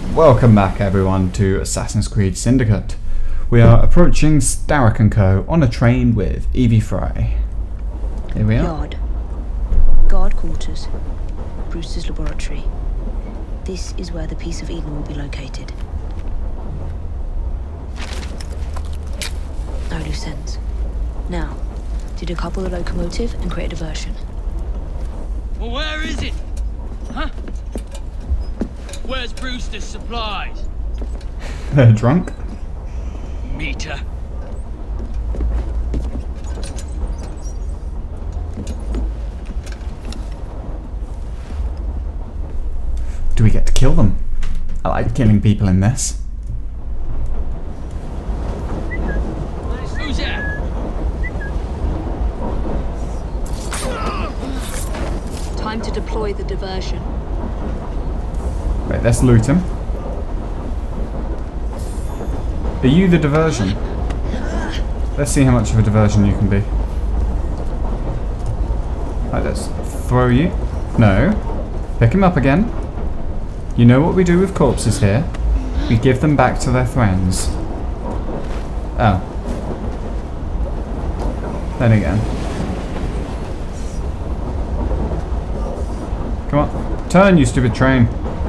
Welcome back everyone to Assassin's Creed Syndicate. We are approaching Starrick & Co. on a train with Evie Fry. Here we are. Guard quarters. Brewster's laboratory. This is where the piece of Eden will be located. No loose ends. Now, to decouple the locomotive and create a diversion. Well, where is it? Huh? Where's Brewster's supplies? They're drunk. Meter. Do we get to kill them? I like killing people in this. Who's that? Time to deploy the diversion. Wait, let's loot him. Are you the diversion? Let's see how much of a diversion you can be. Right, let's throw you. No. Pick him up again. You know what we do with corpses here? We give them back to their friends. Oh. Then again. Come on. Turn, you stupid train.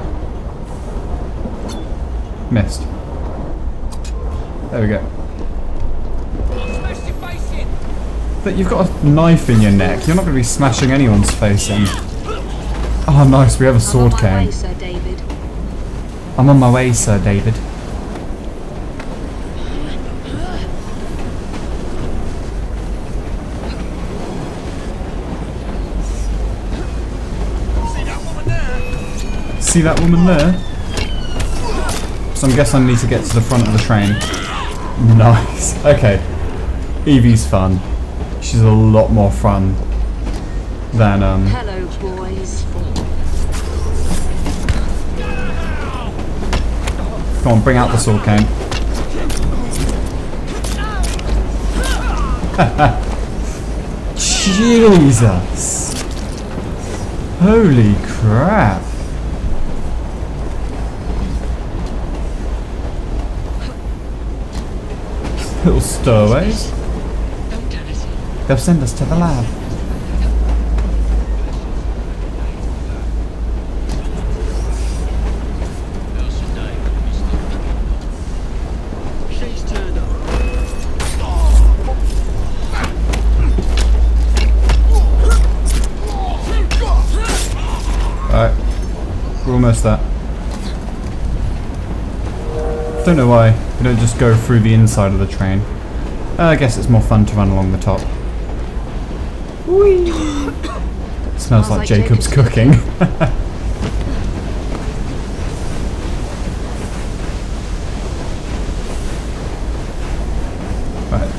Missed. There we go. But you've got a knife in your neck. You're not going to be smashing anyone's face in. Oh, nice. We have a sword cane. I'm on my way, Sir David. See that woman there? So I guess I need to get to the front of the train. Nice. Okay. Evie's fun. She's a lot more fun than Hello, boys. Come on, bring out the sword cane. Jesus! Holy crap! Little stowaways. They'll send us to the lab. Alright. We're almost there. Don't know why we don't just go through the inside of the train. I guess it's more fun to run along the top. Whee! Smells like Jacob's cooking. Right.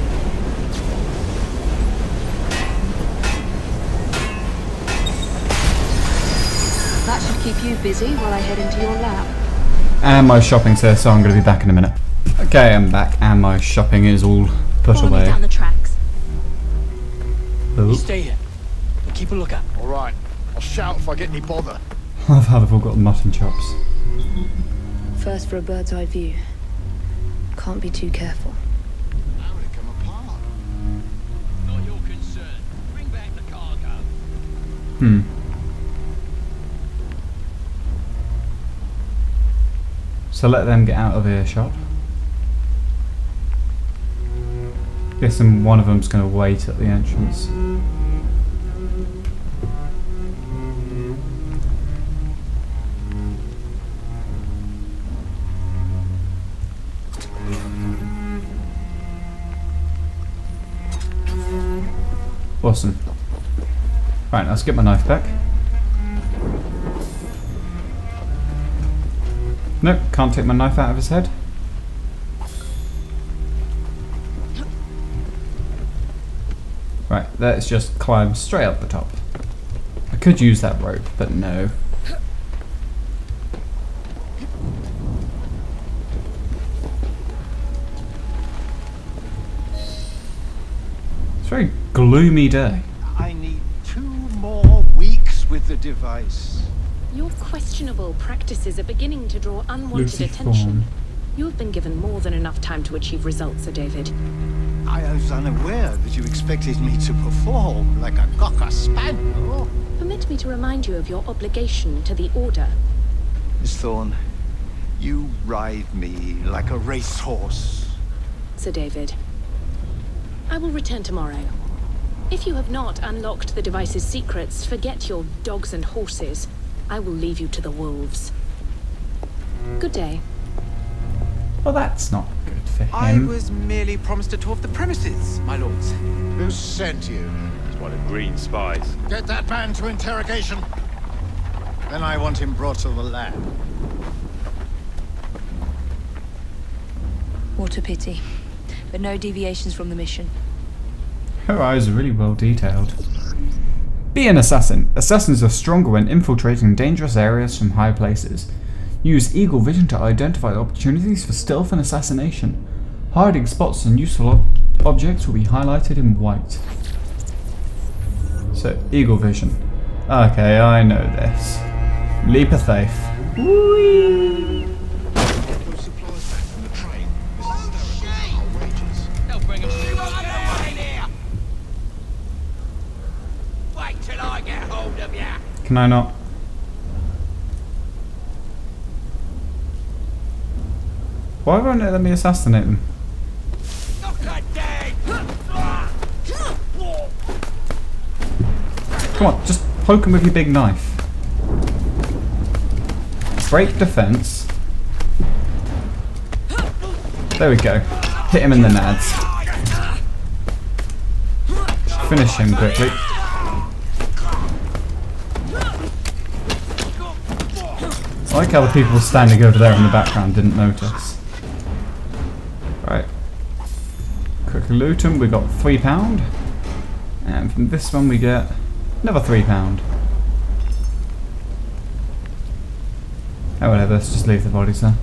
That should keep you busy while I head into your lab. And my shopping's here, so I'm going to be back in a minute. Okay, I'm back, and my shopping is all put Follow away. me down the tracks. You stay here. Keep a lookout. Alright, I'll shout if I get any bother. I love how they've all got mutton chops. First for a bird's eye view. Can't be too careful. How did it come apart? Not your concern. Bring back the cargo. So let them get out of earshot. Guessing one of them's going to wait at the entrance. Awesome. Right, let's get my knife back. Nope, can't take my knife out of his head. Right, let's just climb straight up the top. I could use that rope, but no. It's a very gloomy day. I need 2 more weeks with the device. Your questionable practices are beginning to draw unwanted Lucy attention. Thorne. You have been given more than enough time to achieve results, Sir David. I was unaware that you expected me to perform like a cocker spaniel. Permit me to remind you of your obligation to the Order. Miss Thorne, you ride me like a racehorse. Sir David. I will return tomorrow. If you have not unlocked the device's secrets, forget your dogs and horses. I will leave you to the wolves. Good day. Well, that's not good for I him. was merely promised a tour of the premises, my lords. Who sent you? It's one of Green's spies. Get that man to interrogation. Then I want him brought to the lab. What a pity. But no deviations from the mission. Her eyes are really well detailed. Be an assassin. Assassins are stronger when infiltrating dangerous areas from high places. Use eagle vision to identify opportunities for stealth and assassination. Hiding spots and useful objects will be highlighted in white. So, eagle vision. Okay, I know this. Leap of faith. Whee! Those supplies back from the train. This is hysterical. Outrageous. They'll bring him to here. Wait till I get hold of ya. Can I not? Why won't it let me assassinate them? Look at dead. Come on, just poke him with your big knife. Break defense. There we go. Hit him in the nads. Finish him quickly. I like how the people standing over there in the background didn't notice. Right. Quickly loot him. We got £3. And from this one we get another £3. Oh, whatever, let's just leave the bodies there.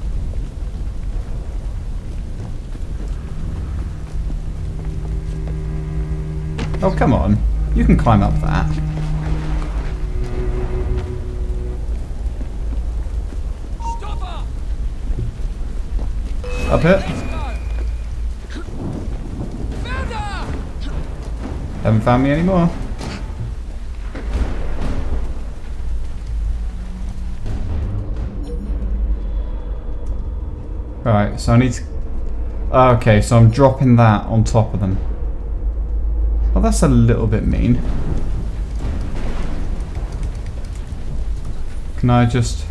Oh, come on. You can climb up that. Stop her. Up it. Found her. Haven't found me anymore. Right, so I need to... Okay, so I'm dropping that on top of them. Well, that's a little bit mean. Can I just...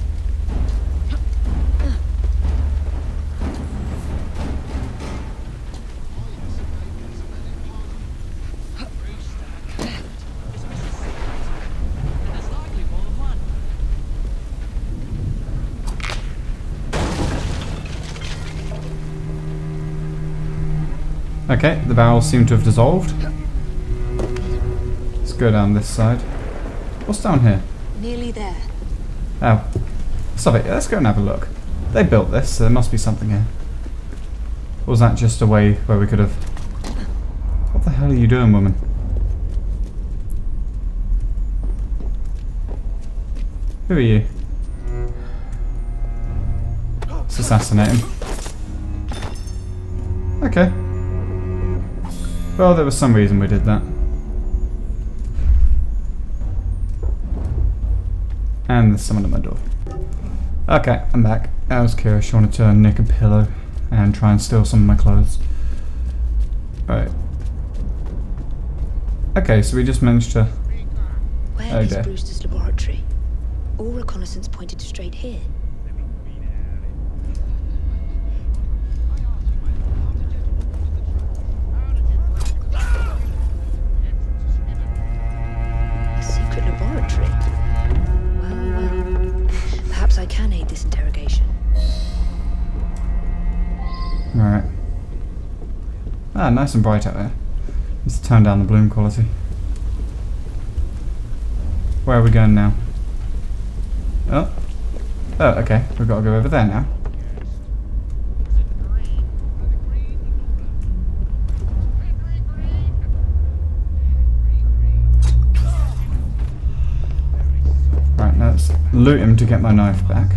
Okay, the barrels seem to have dissolved. Let's go down this side. What's down here? Nearly there. Oh. Stop it, let's go and have a look. They built this, so there must be something here. Or was that just a way where we could have... What the hell are you doing, woman? Who are you? Let's assassinate him. Okay. Well, there was some reason we did that. And there's someone at my door. Okay, I'm back. I was curious. I wanted to nick a pillow and try and steal some of my clothes. Right. Okay, so we just managed to... Where is Brewster's laboratory? All reconnaissance pointed straight here. A secret laboratory? Well, well. Perhaps I can aid this interrogation. Alright. Ah, nice and bright out there. Let's turn down the bloom quality. Where are we going now? Oh. Oh, okay. We've got to go over there now. Right, now loot him to get my knife back.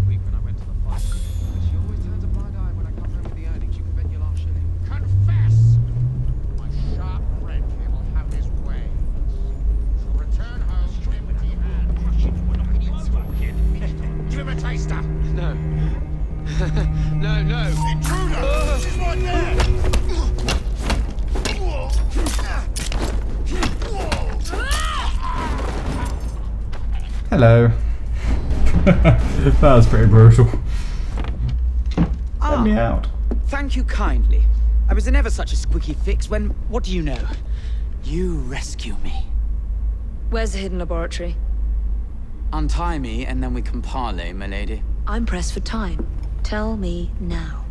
No. Intruder! She's right there! Hello. That was pretty brutal. Let me out. Thank you kindly. I was in ever such a squeaky fix when, what do you know? You rescue me. Where's the hidden laboratory? Untie me and then we can parley, milady. I'm pressed for time. Tell me now.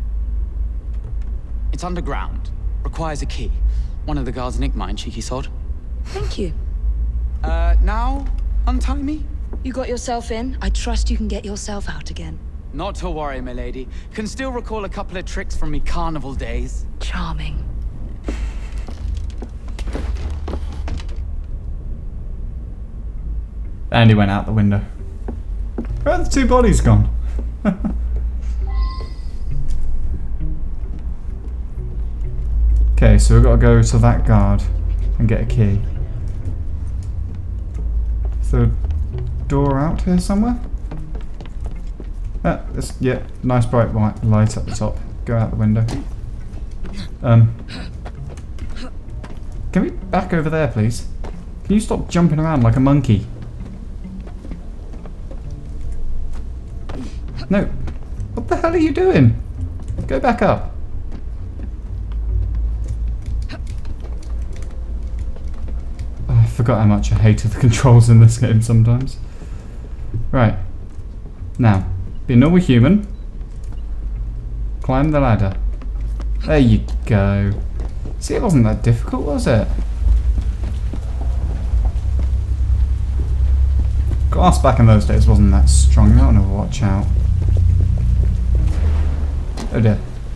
It's underground. Requires a key. One of the guards nicked mine, cheeky sod. Thank you. Now? Untie me? You got yourself in. I trust you can get yourself out again. Not to worry, milady. Can still recall a couple of tricks from me carnival days. Charming. And he went out the window. Where are the two bodies gone? Okay, so we've got to go to that guard and get a key. Is there a door out here somewhere? Yeah, nice bright white light at the top. Go out the window. Can we back over there, please? Can you stop jumping around like a monkey? No. What the hell are you doing? Go back up. Oh, I forgot how much I hated the controls in this game sometimes. Right. Now, be a normal human. Climb the ladder. There you go. See, it wasn't that difficult, was it? Glass back in those days wasn't that strong. You don't want to watch out. Oh dear.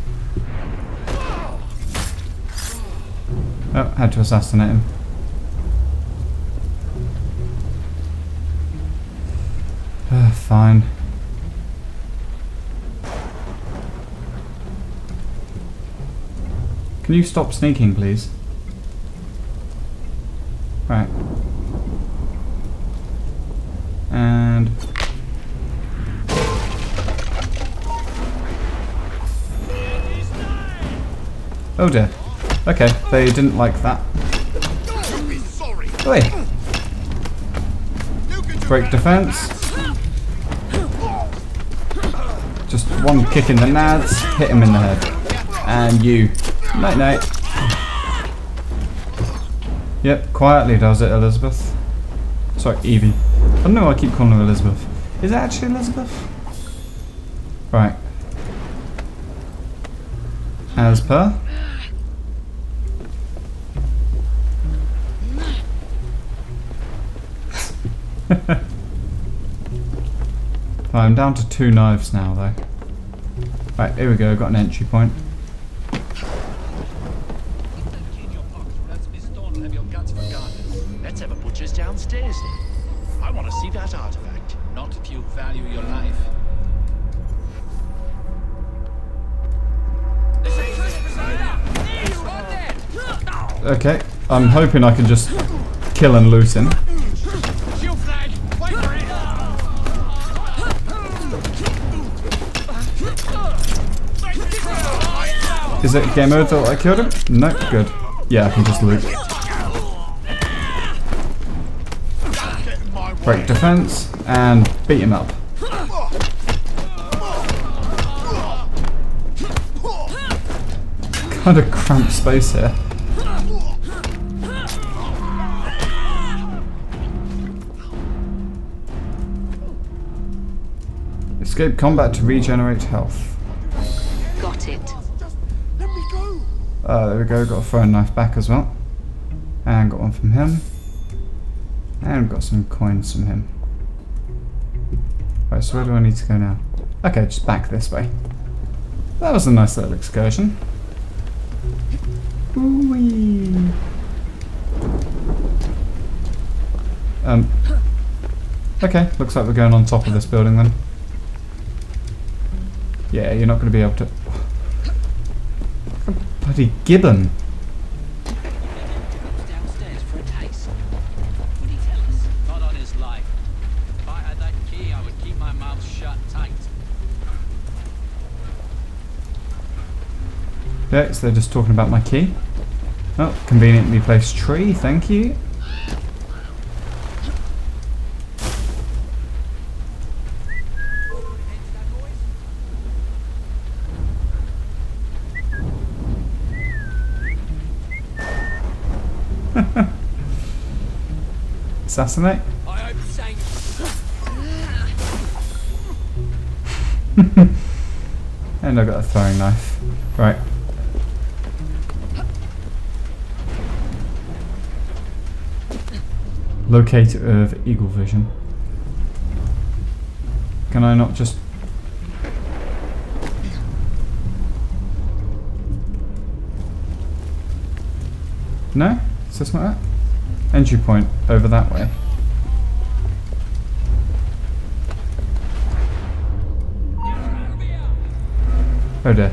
Oh, had to assassinate him. Fine. Can you stop sneaking, please? Right. And... oh dear. Okay, they didn't like that. Wait. Break defense. Just one kick in the nads, hit him in the head. And you. Night night. Yep, quietly does it, Elizabeth. Sorry, Evie. I don't know why I keep calling her Elizabeth. Is it actually Elizabeth? Right. As per. I'm down to 2 knives now, though. Right, here we go. Got an entry point. Let's have a butcher's downstairs then. I want to see that artifact. Not if you value your life. Okay, I'm hoping I can just kill and loot him. Is it game over that I killed him? No, good. Yeah, I can just loot. Break defense and beat him up. Kind of cramped space here. Escape combat to regenerate health. Got it. There we go, got a throwing knife back as well. And got one from him. And got some coins from him. Right, so where do I need to go now? Okay, just back this way. That was a nice little excursion. Ooh-wee. Okay, looks like we're going on top of this building then. Yeah, you're not going to be able to... Bloody gibbon. Downstairs for a taste. Would he tell us? Not on his life. If I had that key, I would keep my mouth shut tight. Yeah, so they're just talking about my key. Oh, conveniently placed tree, thank you. Assassinate? I hope Saint. And I've got a throwing knife. Right. Locator of Eagle Vision. Can I not just... No? Is this not it? Entry point over that way. Oh dear.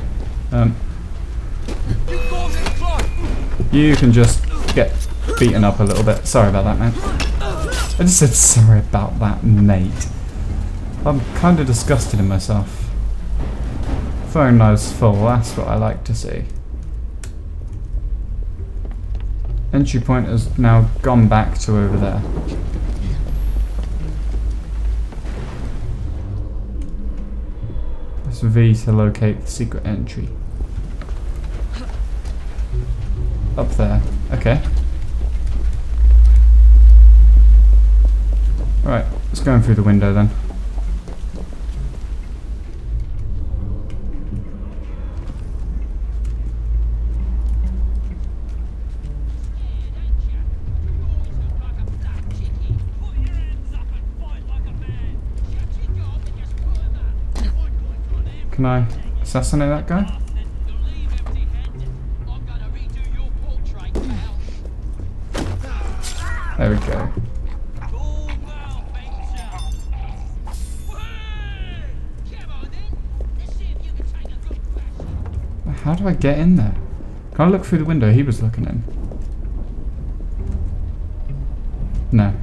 You can just get beaten up a little bit. Sorry about that, mate. I just said sorry about that, mate. I'm kind of disgusted in myself. Throwing knives full, that's what I like to see. Entry point has now gone back to over there. Press V to locate the secret entry. Up there. Okay. Right, let's go in through the window then. Can I assassinate that guy? There we go. How do I get in there? Can I look through the window he was looking in? No.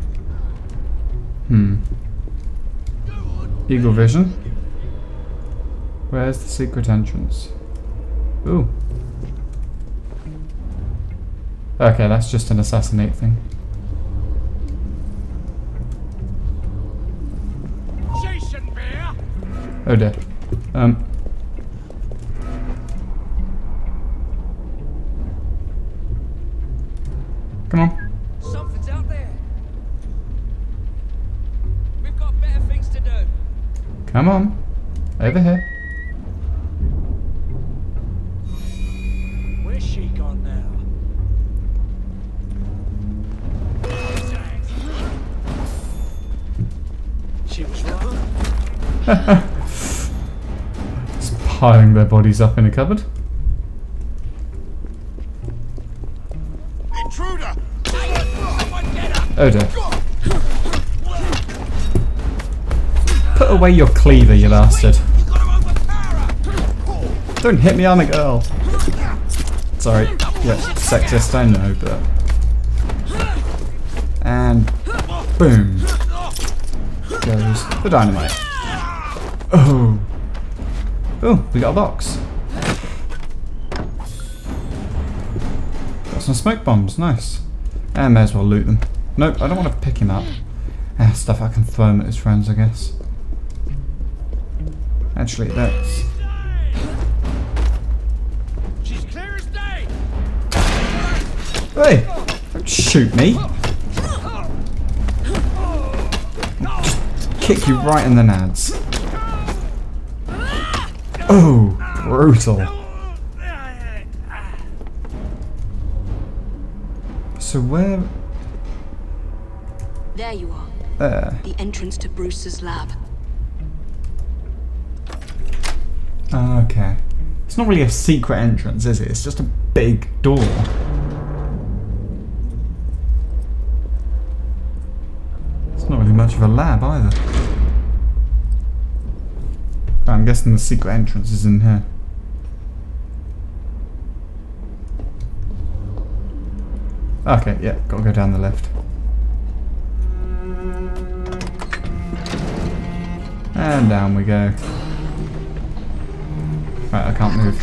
Eagle Vision? Where's the secret entrance? Ooh. Okay, that's just an assassinate thing. Oh dear. Come on. Something's out there. We've got better things to do. Come on. Over here. Where's she gone now? She was wrong. Just piling their bodies up in a cupboard. Intruder! Someone get her! Oh dear. Put away your cleaver, you bastard. You gotta overpower her! Don't hit me, I'm a girl. Sorry. Yeah, sexist, I know, but... And... boom. Goes the dynamite. Oh. Oh, we got a box. Got some smoke bombs, nice. And may as well loot them. Nope, I don't want to pick him up. Stuff I can throw him at his friends, I guess. Actually, that's... She's clear as day! Hey! Don't shoot me! Just kick you right in the nads. Oh, brutal. So where... There you are. There. The entrance to Bruce's lab. Okay. It's not really a secret entrance, is it? It's just a big door. There's not really much of a lab either. I'm guessing the secret entrance is in here. Okay, yeah, gotta go down the lift. And down we go. Right, I can't move.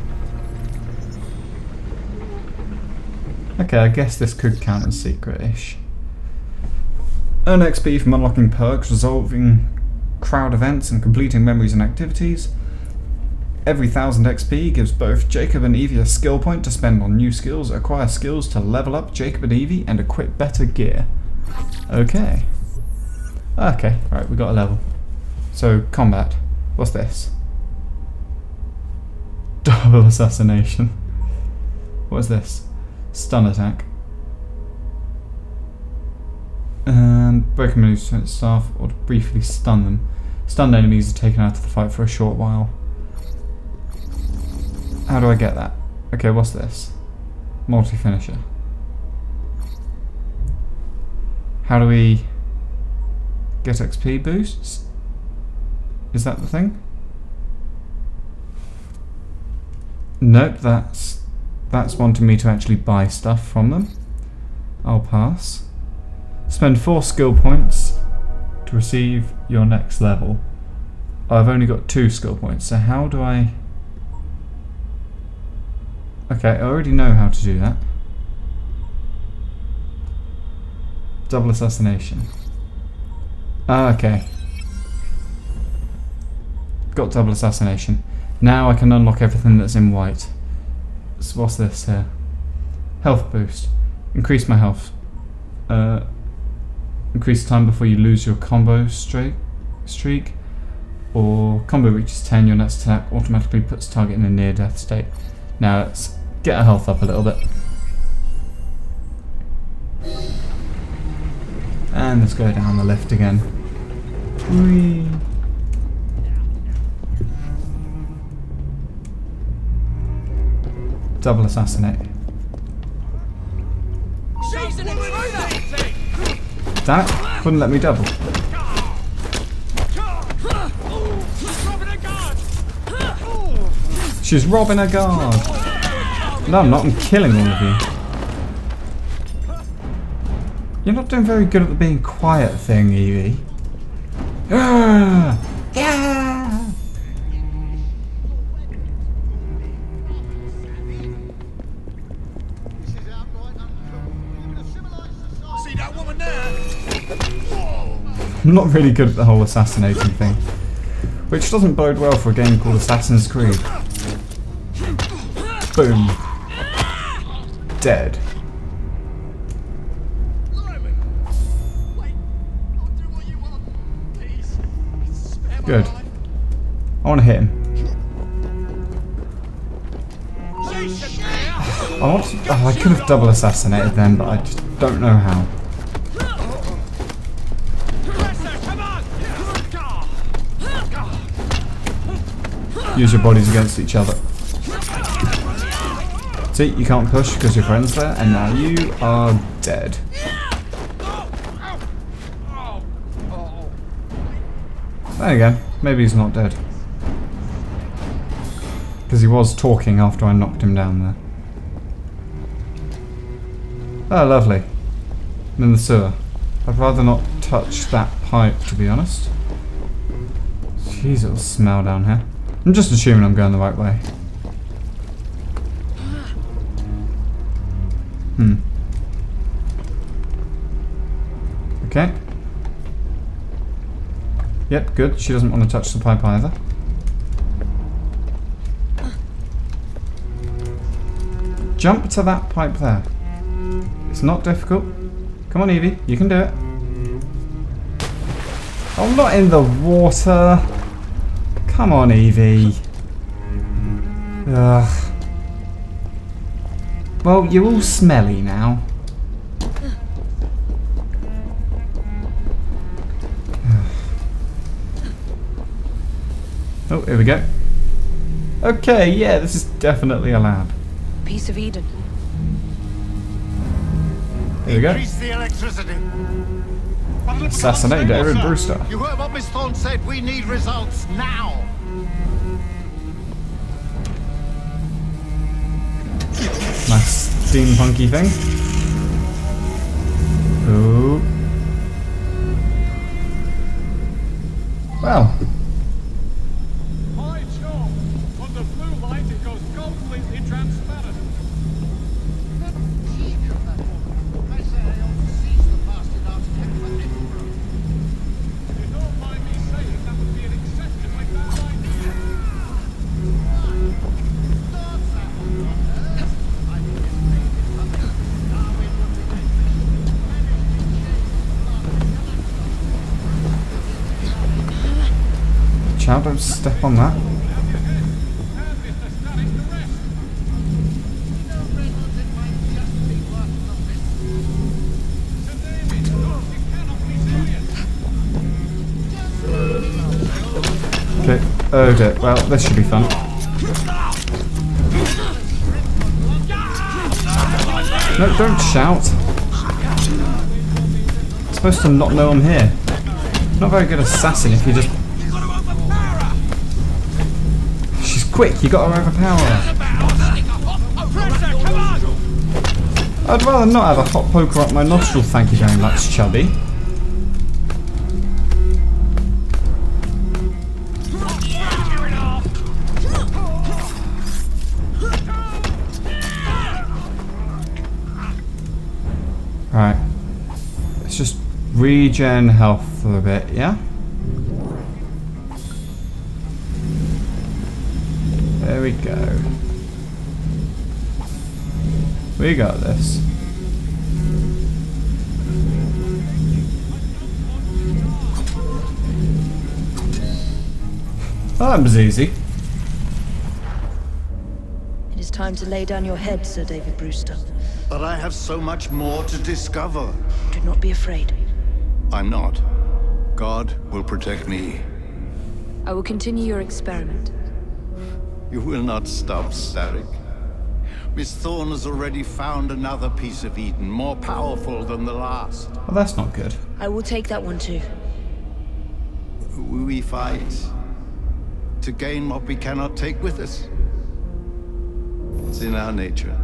Okay, I guess this could count as secret-ish. Earn XP from unlocking perks, resolving crowd events and completing memories and activities. Every 1000 XP gives both Jacob and Evie a skill point to spend on new skills, acquire skills to level up Jacob and Evie, and equip better gear. Okay. Okay, right, we got a level. So, combat. What's this? Double assassination. What is this? Stun attack. And break enemies to its staff or to briefly stun them. Stunned enemies are taken out of the fight for a short while. How do I get that? Okay, what's this? Multi-finisher. How do we get XP boosts? Is that the thing? Nope, that's wanting me to actually buy stuff from them. I'll pass. Spend 4 skill points to receive your next level. I've only got 2 skill points, so how do I... Okay, I already know how to do that. Double assassination. Ah, okay. Got double assassination. Now I can unlock everything that's in white. So what's this here? Health boost. Increase my health. Increase time before you lose your combo streak. Or combo reaches 10, your next attack automatically puts target in a near death state. Now let's get our health up a little bit. And let's go down the lift again. Whee. Double assassinate. Damn it, wouldn't let me double. She's robbing a guard. No, I'm not. I'm killing all of you. You're not doing very good at the being quiet thing, Evie. Yeah. See that woman there? I'm not really good at the whole assassinating thing, which doesn't bode well for a game called Assassin's Creed. Boom. Dead. Good. I want to hit him. I want to, oh, I could have double assassinated them, but I just don't know how. Use your bodies against each other. See, you can't push because your friend's there, and now you are dead. There you go. Maybe he's not dead. Because he was talking after I knocked him down there. Oh, lovely. I'm in the sewer. I'd rather not touch that pipe, to be honest. Jeez, it'll smell down here. I'm just assuming I'm going the right way. Okay. Yep, good. She doesn't want to touch the pipe either. Jump to that pipe there. It's not difficult. Come on, Evie. You can do it. Oh, not in the water. Come on, Evie. Ugh. Well, you're all smelly now. Oh, here we go. Okay, yeah, this is definitely a lab. Piece of Eden. Here we go. Increase the electricity. Assassinate David Brewster. You heard what Miss Thorne said. We need results now. Nice steampunky thing. Ooh. Well. Hi, Joe. Under blue light, it goes completely transparent. I say I ought to seize the bastard out of him for Edinburgh. You don't mind me saying that would be an exceptionally bad idea. Thoughts I have not heard. I think it's made it public. Darwin would be managed to change Child, don't step on that. Okay, oh dear. Well, this should be fun. No, don't shout. I'm supposed to not know I'm here. Not a very good assassin if you just... She's quick, you gotta overpower her. I'd rather not have a hot poker up my nostril, thank you very much, chubby. Right. Let's just regen health for a bit, yeah? There we go. We got this. Oh, that was easy. It is time to lay down your head, Sir David Brewster. But I have so much more to discover. Do not be afraid. I'm not. God will protect me. I will continue your experiment. You will not stop, Starrick. Miss Thorne has already found another piece of Eden, more powerful than the last. Well, that's not good. I will take that one too. We fight to gain what we cannot take with us. It's in our nature.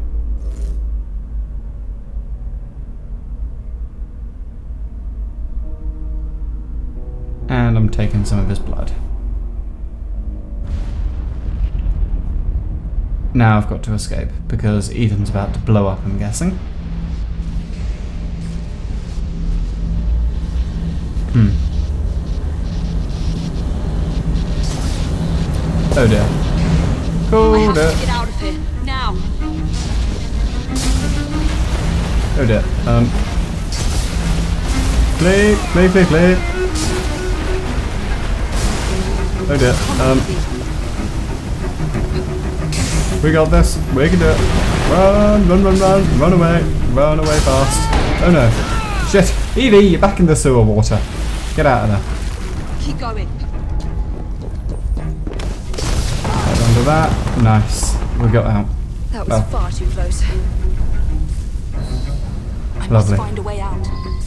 And I'm taking some of his blood. Now I've got to escape, because Eden's about to blow up, I'm guessing. Oh dear. Oh dear. Get out of here, now! Oh dear. Play. Oh dear. We got this. We can do it. Run away. Run away fast. Oh no. Shit. Evie, you're back in the sewer water. Get out of there. Keep going. Head under that. Nice. We got out. That was far too close. I Lovely. must find a way out.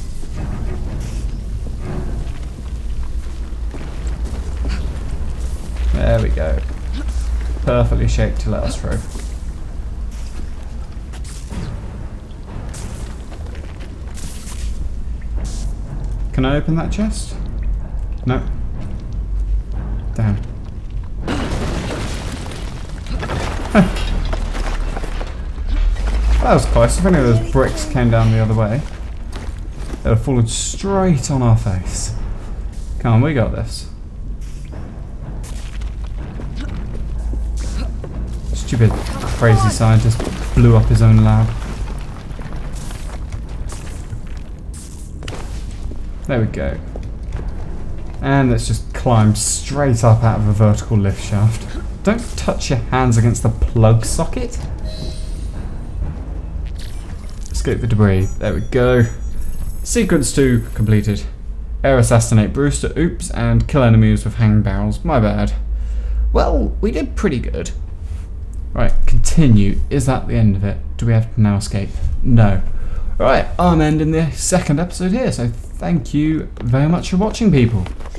There we go. Perfectly shaped to let us through. Can I open that chest? No. Damn. That was close. If any of those bricks came down the other way, they'd have fallen straight on our face. Come on, we got this. Stupid, crazy scientist blew up his own lab. There we go. And let's just climb straight up out of a vertical lift shaft. Don't touch your hands against the plug socket. Escape the debris. There we go. Sequence 2 completed. Air assassinate Brewster, oops, and kill enemies with hang barrels. My bad. Well, we did pretty good. Right, continue. Is that the end of it? Do we have to now escape? No. Right, I'm ending the second episode here, so thank you very much for watching, people.